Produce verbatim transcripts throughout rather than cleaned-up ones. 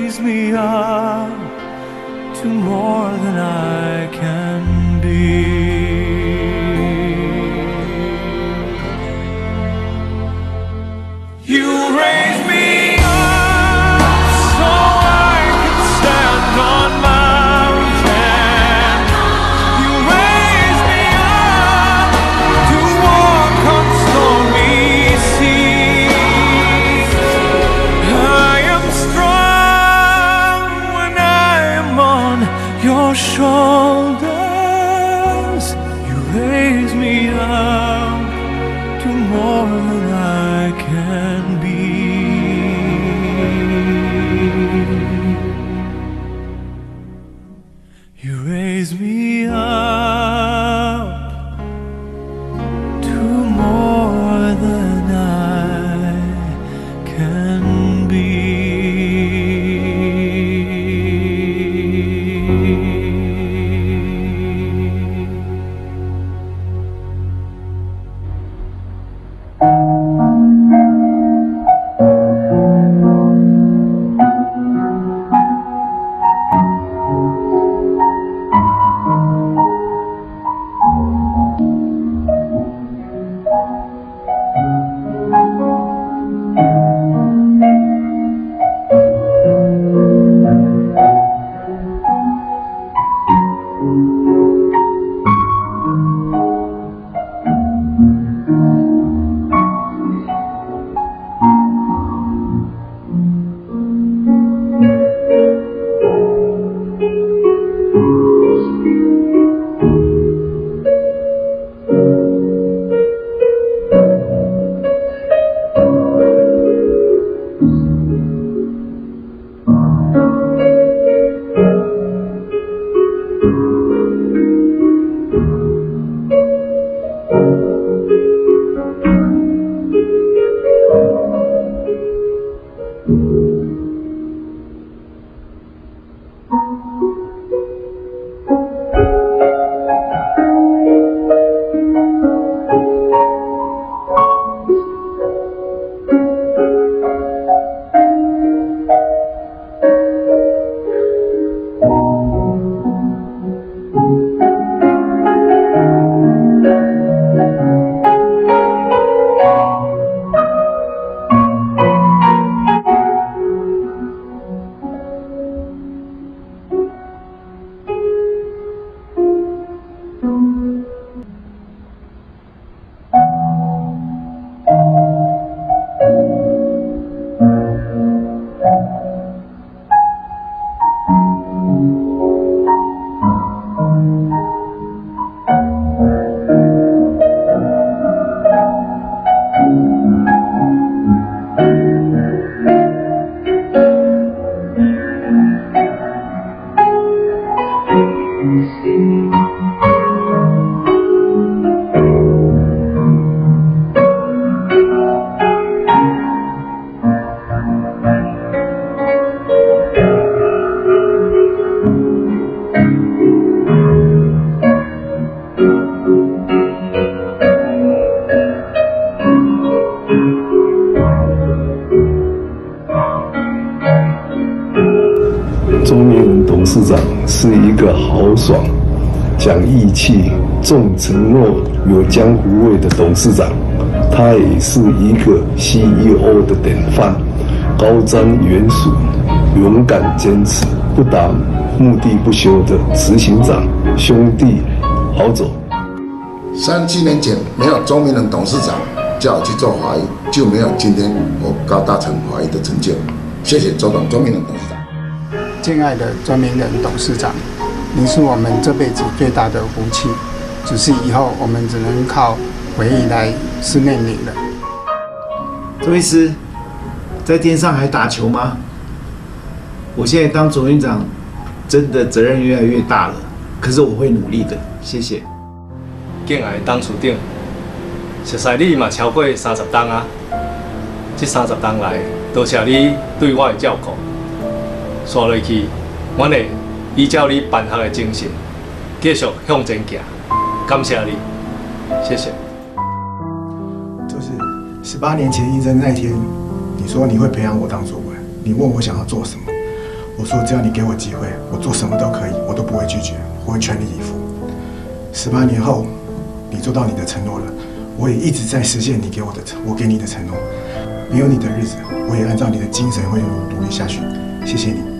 raise me up to more than I can be. You raise me up so I can stand on mountains. You raise me up to walk on stormy seas. I am strong when I am on your shoulders. You raise me up to more than I can be. You raise me up to more than I can be. 周明仁董事长是一个豪爽、讲义气、重承诺、有江湖味的董事长，他也是一个 C E O 的典范，高瞻远瞩、勇敢坚持、不达目的不休的执行长。兄弟，好走！ 三七年前没有周明仁董事长叫我去做华裔，就没有今天我高大成华裔的成就。谢谢周董，周明仁董事长。 敬爱的周明仁董事长，您是我们这辈子最大的福气，只是以后我们只能靠回忆来思念您了。 周医师，在天上还打球吗？我现在当总院长，真的责任越来越大了，可是我会努力的，谢谢。 敬爱的董事长，熟悉你嘛超过三十档啊，这三十档来，多谢你对我的照顾。刷落去，我会依照你办学的精神，继续向前行。感谢你，谢谢。 就是十八年前应征那天，你说你会培养我当主管，你问我想要做什么， 我说只要你给我机会，我做什么都可以，我都不会拒绝，我会全力以赴。十八年后，你做到你的承诺了，我也一直在实现你给我的我给你的承诺。没有你的日子，我也按照你的精神会努力下去。谢谢你。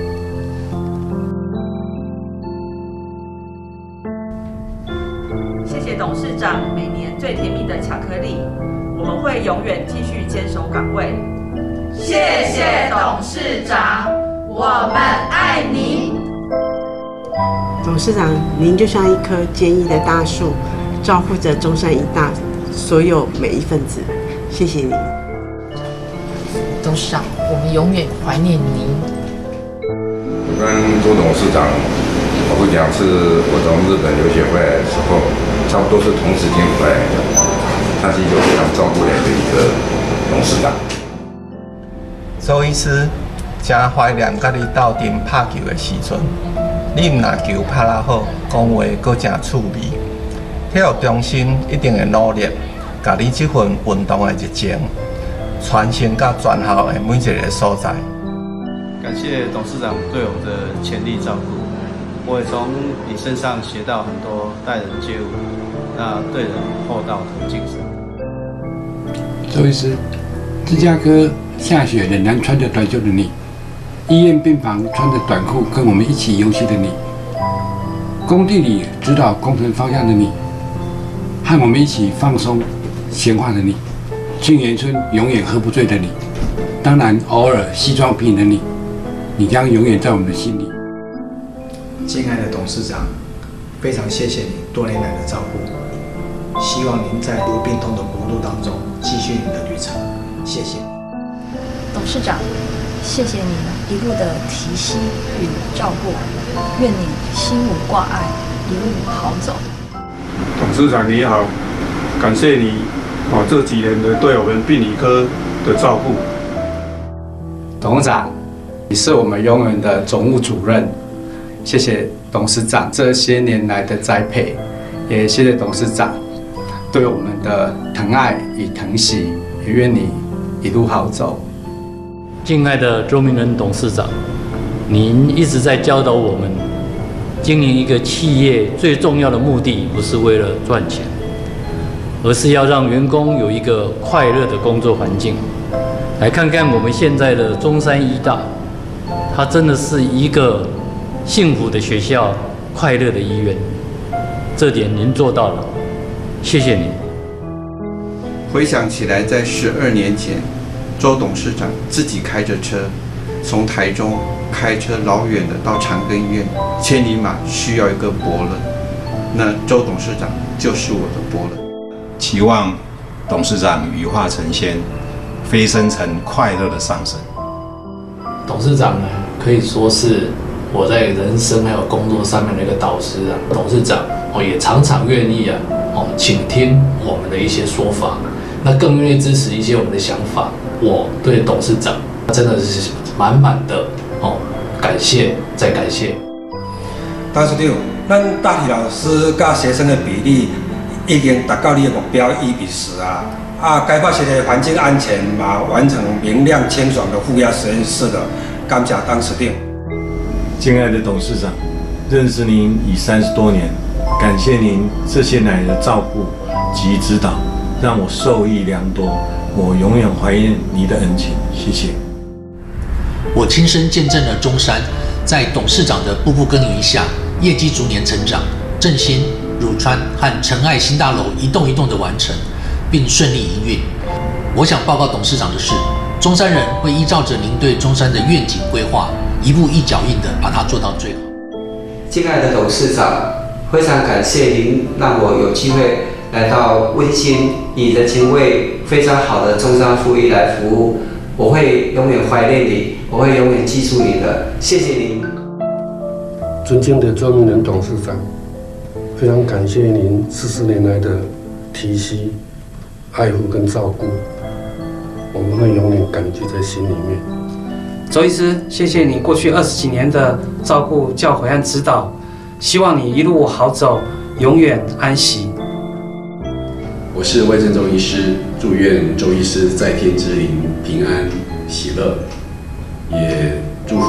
谢谢董事长每年最甜蜜的巧克力，我们会永远继续坚守岗位。谢谢董事长，我们爱您。 董事长，您就像一棵坚毅的大树，照顾着中山医大所有每一份子。谢谢您。 董事长，我们永远怀念您。 我跟周董事长，我会讲是我从日本留学回来的时候，差不多是同时间回来的。他是一个非常照顾人的一个董事长。 周医师，真怀念甲你斗阵拍球的时阵，你毋若球拍得好，讲话阁真趣味。体育中心一定会努力，甲你这份运动的热情传承到全校的每一个所在。 感谢董事长对我的全力照顾，我也从你身上学到很多待人接物、那对人厚道的精神。 周医师，芝加哥下雪仍然穿着短袖的你，医院病房穿着短裤跟我们一起游戏的你，工地里指导工程方向的你，和我们一起放松闲话的你，沁园春永远喝不醉的你，当然偶尔西装笔挺的你，你将永远在我们的心里。 敬爱的董事长，非常谢谢你多年来的照顾，希望您在路病痛的国度当中继续你的旅程，谢谢。 董事长，谢谢你一路的提携与照顾，愿你心无挂碍，一路好走。 董事长你好，感谢你哦这几年的对我们病理科的照顾。 董事长，你是我们永远的总务主任，谢谢董事长这些年来的栽培，也谢谢董事长对我们的疼爱与疼惜，也愿你一路好走。 敬爱的周明仁董事长，您一直在教导我们，经营一个企业最重要的目的不是为了赚钱，而是要让员工有一个快乐的工作环境。来看看我们现在的中山医大，它真的是一个幸福的学校，快乐的医院，这点您做到了，谢谢您。 回想起来，在十二年前，周董事长自己开着车，从台中开车老远的到长庚医院，千里马需要一个伯乐，那周董事长就是我的伯乐。 期望董事长羽化成仙，飞升成快乐的上升。 董事长呢，可以说是我在人生还有工作上面的一个导师啊。董事长哦，也常常愿意啊哦倾听我们的一些说法，那更愿意支持一些我们的想法。我对董事长真的是满满的哦感谢，再感谢。 董事长，咱大体老师甲学生的比例已经达到你的目标一比十啊。啊，该发现的环境安全嘛，完成明亮清爽的负压实验室的，感谢董事长。 敬爱的董事长，认识您已三十多年，感谢您这些年的照顾及指导，让我受益良多。我永远怀念你的恩情，谢谢。 我亲身见证了中山在董事长的步步耕耘下，业绩逐年成长，振兴、汝川和诚爱新大楼一栋一栋的完成，并顺利营运。我想报告董事长的是，中山人会依照着您对中山的愿景规划，一步一脚印的把它做到最好。 敬爱的董事长，非常感谢您让我有机会来到温馨以人情味非常好的中山附一来服务，我会永远怀念你，我会永远记住你的，谢谢您。 尊敬的周明仁董事长，非常感谢您四十年来的提携、爱护跟照顾，我们会永远感激在心里面。 周医师，谢谢你过去二十几年的照顾、教诲和指导，希望你一路好走，永远安息。 我是魏正中医师，祝愿周医师在天之灵平安喜乐，也祝福我们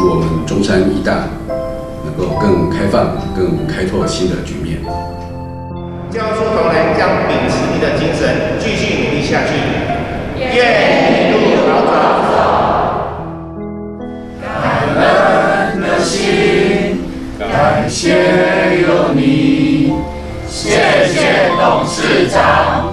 中山医大能够更开放、更开拓新的局面。 教书同仁将秉持你的精神，继续努力下去，愿一路好走。感恩的心，感谢有你，谢谢董事长。